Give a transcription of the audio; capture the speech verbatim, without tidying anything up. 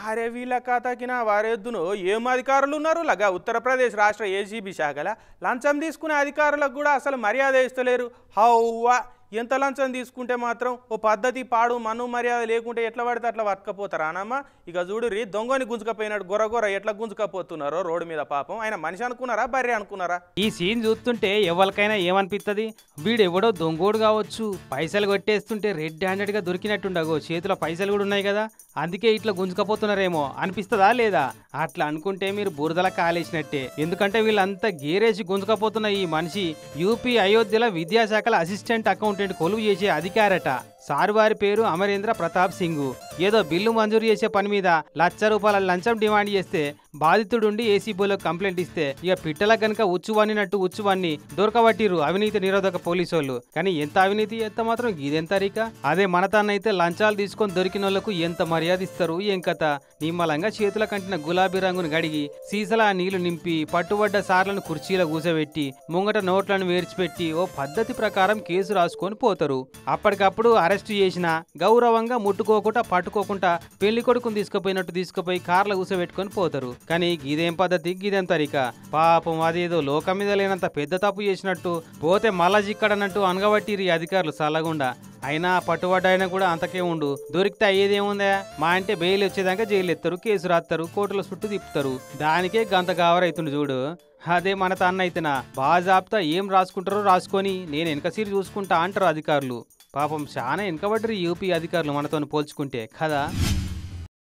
అరే వీళ్ళ కథకిన వారెద్దును ఏం అధికారులు ఉన్నారు లగా ఉత్తరప్రదేశ్ రాష్ట్ర ఏసీబీ శాఖల లంచం తీసుకునే అధికారులకు కూడా అసలు మర్యాద ఇస్తలేరు. హౌవా ఎంత లంచం తీసుకుంటే మాత్రం ఓ పద్ధతి పాడు మను మర్యాద లేకుంటే ఎట్లా పడితే అట్లా పట్టుకపోతారా అన్నమ్మ. ఇక చూడురి దొంగని గుంజుకపోయినాడు గొర్ర గొర్ర ఎట్లా గుంజుకపోతున్నారో రోడ్డు మీద. పాపం ఆయన మనిషి అనుకున్నారా బర్రె అనుకున్నారా? ఈ సీన్ చూస్తుంటే ఎవరికైనా ఏమనిపిస్తుంది, వీడెవడో దొంగోడు కావచ్చు, పైసలు కొట్టేస్తుంటే రెడ్ హ్యాండెడ్ గా దొరికినట్టుండగో, చేతిలో పైసలు కూడా ఉన్నాయి కదా, అందుకే ఇట్లా గుంజుకపోతున్నారేమో అనిపిస్తుందా లేదా? అట్లా అనుకుంటే మీరు బురదల కాలేసినట్టే. ఎందుకంటే వీళ్ళంతా గేరేసి గుంజుకపోతున్న ఈ మనిషి యూపీ అయోధ్యలో విద్యాశాఖల అసిస్టెంట్ అకౌంటెంట్ కొలువు చేసే అధికారట. సారు వారి పేరు అమరేంద్ర ప్రతాప్ సింగ్. ఏదో బిల్లు మంజూరు చేసే పని మీద లక్ష రూపాయల లంచం డిమాండ్ చేస్తే బాధితుడుండి ఏసీబీలో కంప్లైంట్ ఇస్తే ఇక పిట్టల గనక ఉచ్చువన్నినట్టు ఉచ్చువన్ని దొరకబట్టిరు అవినీతి నిరోధక పోలీసోళ్ళు. కానీ ఎంత అవినీతి ఎంత మాత్రం ఇదెంత రీక? అదే మనతాన్నైతే లంచాలు తీసుకొని దొరికిన వాళ్ళకు ఎంత మర్యాద ఇస్తారు ఏం కథ. నిమ్మలంగా చేతుల కంటిన గులాబీ రంగును గడిగి సీసలా నీళ్లు నింపి పట్టుబడ్డ సార్లను కుర్చీలో కూసబెట్టి ముంగట నోట్లను వేర్చిపెట్టి ఓ పద్ధతి ప్రకారం కేసు రాసుకొని పోతారు. అప్పటికప్పుడు అరెస్టు చేసినా గౌరవంగా ముట్టుకోకుండా పట్టుకోకుండా పెళ్లి కొడుకుని తీసుకుపోయినట్టు తీసుకుపోయి కార్ల కూసబెట్టుకొని పోతారు. కానీ గిదేం పద్ధతి గిదేం తరిక? పాపం అదేదో లోకం మీద లేనంత పెద్ద తప్పు చేసినట్టు పోతే మళ్ళా చిక్కడన్నట్టు అనగబట్టిరి అధికారులు సల్లగుండా. అయినా పట్టుబడ్డాయినా కూడా అంతకే ఉండు, దొరికితే అయ్యేదేముందా? మా అంటే బెయిల్ వచ్చేదాకా జైలు ఎత్తారు, కేసు రాస్తారు, కోర్టుల చుట్టూ తిప్పుతారు. దానికే గంత గావరైతుంది చూడు. అదే మన తన్న అయితేనా బాజాబ్తా ఏం రాసుకుంటారో రాసుకొని నేను వెనక సీరి చూసుకుంటా అంటారు అధికారులు. పాపం చాలా వెనకబడ్డరు యూపీ అధికారులు మనతో పోల్చుకుంటే కదా.